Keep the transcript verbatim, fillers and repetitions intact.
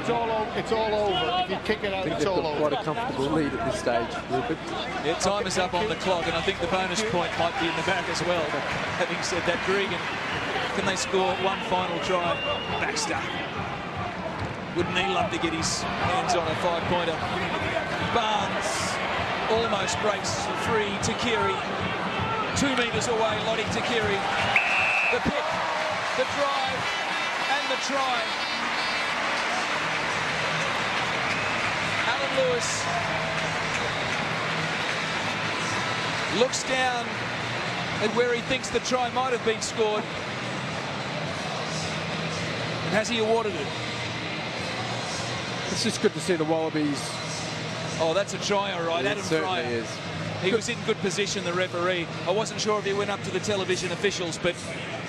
it's all over. It's all over. If you kick it out, I think it's they've all got over. quite a comfortable lead at this stage, Rupert. Yeah, time is up on the clock, and I think the bonus point might be in the back as well. Having said that, Gregan, can they score one final try? Baxter. Wouldn't he love to get his hands on a five-pointer? Barnes almost breaks free. Takiri, two metres away. Lottie Takiri. The pick, the drive, and the try. Alan Lewis looks down at where he thinks the try might have been scored. And has he awarded it? It's just good to see the Wallabies. Oh, that's a try, all right. It Adam certainly Freier. is. He was in good position, the referee. I wasn't sure if he went up to the television officials, but